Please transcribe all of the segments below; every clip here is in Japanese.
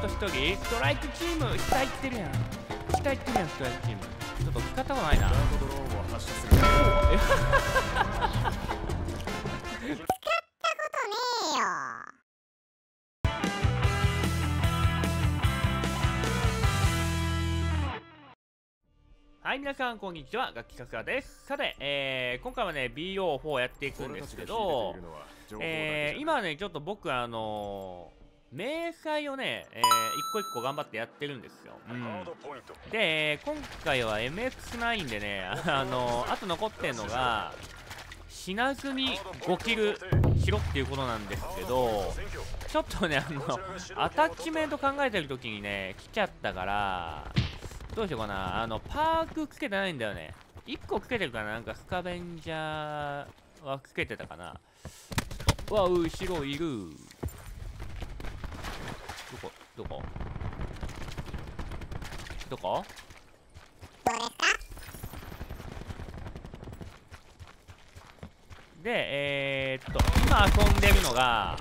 1人ストライクチーム下行ってるやん。下行ってるやん、ストライクチーム。ちょっと使ったことないな。 ダートドローンを発射する。 はい、皆さんこんにちは、楽器かすらです。さて、今回はね BO4 やっていくんですけど、今はねちょっと僕明細をね、一個一個頑張ってやってるんですよ。で、今回は MX9 でね、あと残ってんのが死なずに5キルしろっていうことなんですけど、ちょっとねアタッチメント考えてる時にね来ちゃったから、どうしようかな。パークつけてないんだよね。1個つけてるかな。なんかスカベンジャーはつけてたかな。うわ、後ろいる。どこどうですか？ で、今遊んでるのが、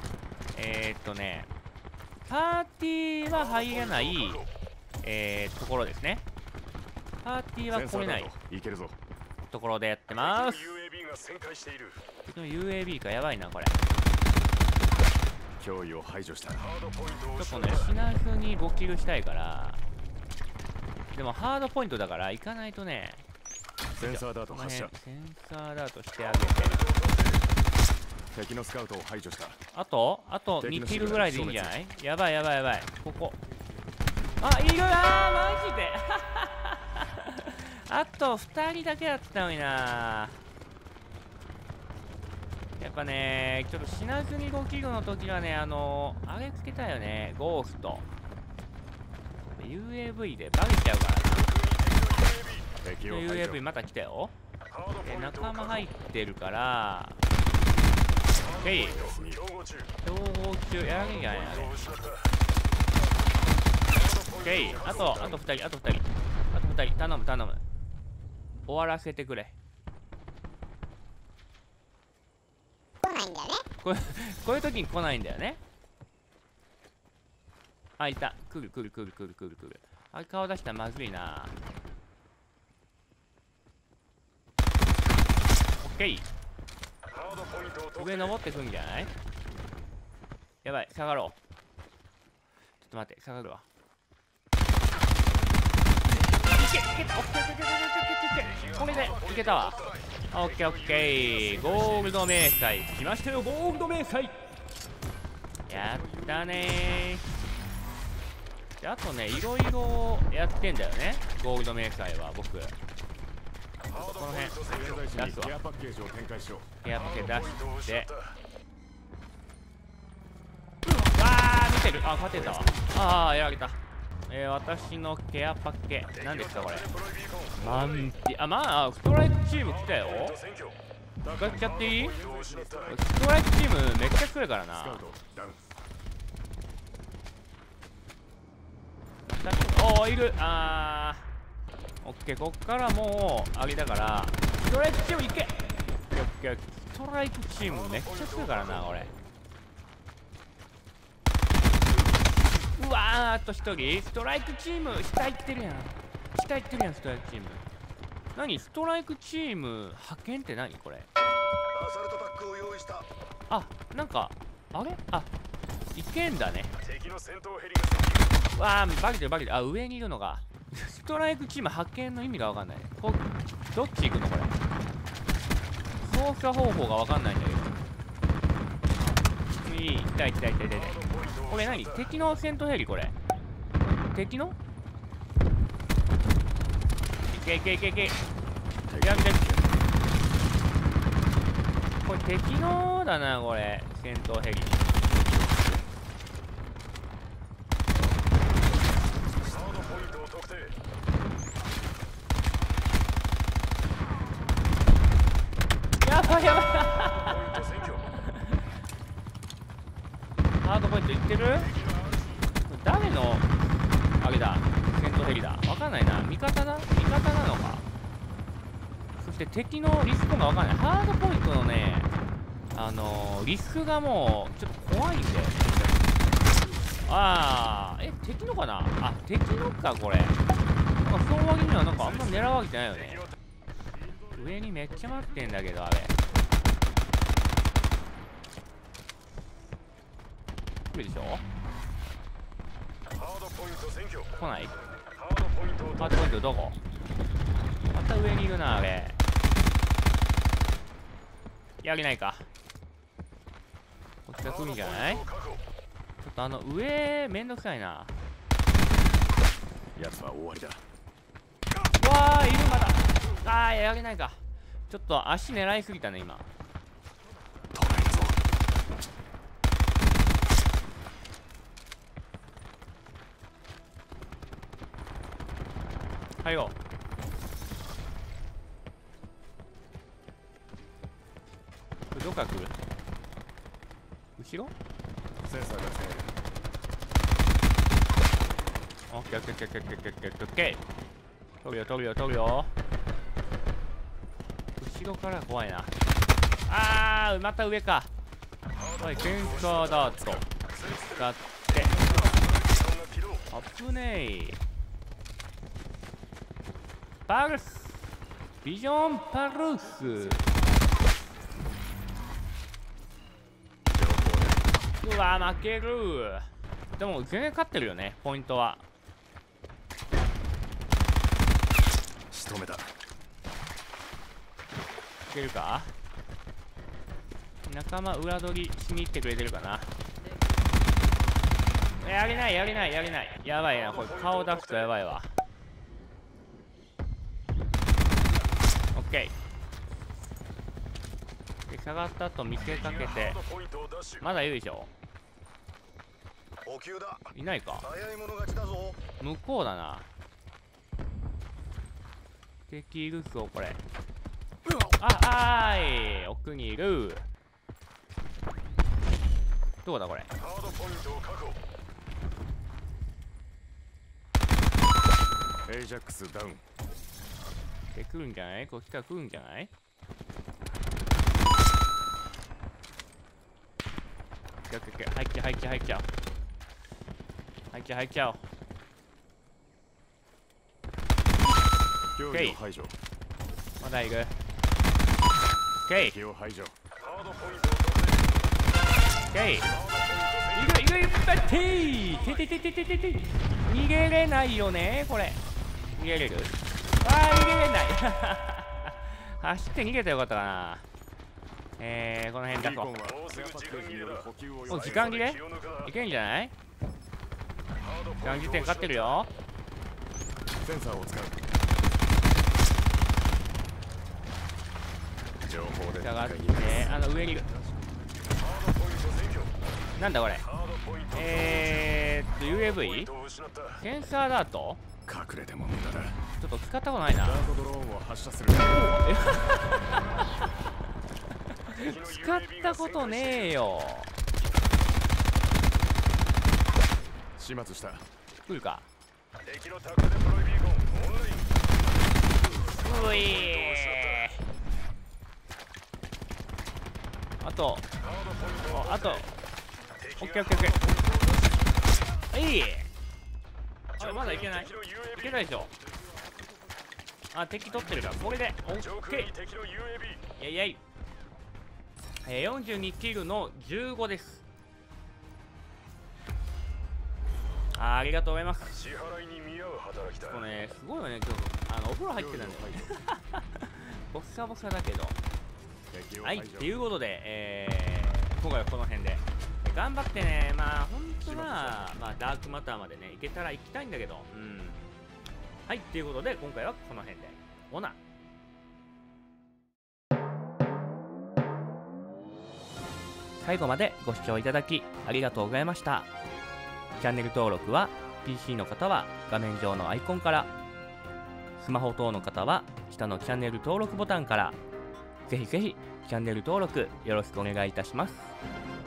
パーティーは入れない、ところですね。パーティーは来れないところでやってます。敵の UAB か、やばいな、これ。 脅威を排除した。 ちょっとね、死なずに5キルしたいから。でも、ハードポイントだから、行かないとね。 センサーダート発射。 センサーダートしてあげて。 敵のスカウトを排除した。 あと2キルぐらいでいいんじゃない？やばいやばいやばい。ここ。あ、いるなー、マジであと2人だけだったのにな。やっぱね、ちょっと死なずに5キルの時はね、あれつけたいよね、ゴースト。UAV でバグしちゃうからな。UAV また来たよ。仲間入ってるから、OK。競合中、やらなきゃいけないな、あれ。OK。あと2人、頼む。終わらせてくれ。 来ないんだよね。 こういう時に来ないんだよね。あ、いた。来る。あれ顔出したらまずいな。OK。上登ってくんじゃない？やばい、下がろう。ちょっと待って、下がるわ。いけた。これでいけたわ。オッケー。ゴールド迷彩来ましたよ。ゴールド迷彩やったねー。で、あとね、いろいろやってんだよね、ゴールド迷彩は。僕この辺出すわ。 ケアパッケージを展開しよう。 ケアパッケージ出して、わー、見てる。あ、勝てたわ。あー、やられた。私のケアパッケ何ですかこれ。マンティ、まあストライクチーム来たよ。使っちゃっていい？ストライクチームめっちゃ来るからな。おー、いる。オッケー。こっからもうあれだから、ストライクチームいけ。オッケー。ストライクチームめっちゃ来るからな、これ。うわー、あと1人ストライクチーム下行ってるやん、ストライクチーム。何ストライクチーム派遣って何これ。あ、なんかあれ、いけんだね。わー、バレてる。あ、上にいるのがストライクチーム派遣の意味がわかんない。どっち行くのこれ。操作方法がわかんないんだけど。痛い。これ何？敵の戦闘ヘリこれ。敵の？いけ。やめて。これ敵のだな、これ。戦闘ヘリ。やばい。ハードポイントいってる？誰のあれだ、戦闘ヘリだ。わかんないな。味方なのか。そして敵のリスクがわかんない。ハードポイントのね、リスクがもうちょっと怖いんで。 敵のかなあ、敵のか、これ。なんか、その割にはなんかあんま狙うわけじゃないよね。上にめっちゃ待ってんだけど、あれ。来るでしょ来ないハードポイントどこまた上にいるな、あれ。やれないか。こっちが来るんじゃない？ちょっと上、めんどくさいな。 奴は終わりだ。 わあ、いるまだ。ああ、やれないか。ちょっと足狙いすぎたね、今。 止めるぞ。 入ろう。これどっから来る？後ろ？ センサーが使える。 オッケーオッケーオッケーオッケーオッケーオッケー。取るよ取るよ取るよ。後ろから怖いな。あー、また上か。はい、センサーダート使って。あぶねえ。パルスビジョンパルス。うわ、負ける。でも全然勝ってるよね、ポイントは。 仕留めた。 いけるか。仲間裏取りしに行ってくれてるかな。やれないやれないやれない。やばいな、これ顔出すとやばいわ。オッケー。で下がったと見せかけて、まだいるでしょ。いないか。向こうだな。敵いるぞこれ。あーい、奥にいる。どうだこれ。 エイジャックスダウン。 で来るんじゃない？こっちから来るんじゃない？入っちゃう入っちゃう入っちゃう入っちゃう入っちゃう。 脅威を排除。 まだいる。オッケー。 敵を排除。 オッケー。いるいるいる。逃げれないよねこれ。逃げれる？あー、逃げれない。走って逃げたらよかったかな。この辺だと。お、時間切れ？いけんじゃない？時間時点勝ってるよ。 センサーを使う。情報で下がって、上にいる。なんだこれ。UAV？ センサーダート？ 隠れても無駄だ。 ちょっと使ったことないな。 ダートドローンを発射する。 使ったことねえよ。 始末した。 来るか。ういー。あとオッケーオッケーオッケー。いい。あ、まだいけない。いけないでしょ。あ、敵取ってるからこれでオッケー。イェイイェイ。42キルの15です。ありがとうございます。これね、すごいよね、今日お風呂入ってたんだよ。ボッサボサだけど。はい、っていうことで、今回はこの辺で頑張ってね。まあ本当はダークマターまでね行けたら行きたいんだけど、はい、っていうことで今回はこの辺でオナ。最後までご視聴いただきありがとうございました。チャンネル登録は PC の方は画面上のアイコンから、スマホ等の方は下のチャンネル登録ボタンから、ぜひぜひチャンネル登録よろしくお願いいたします。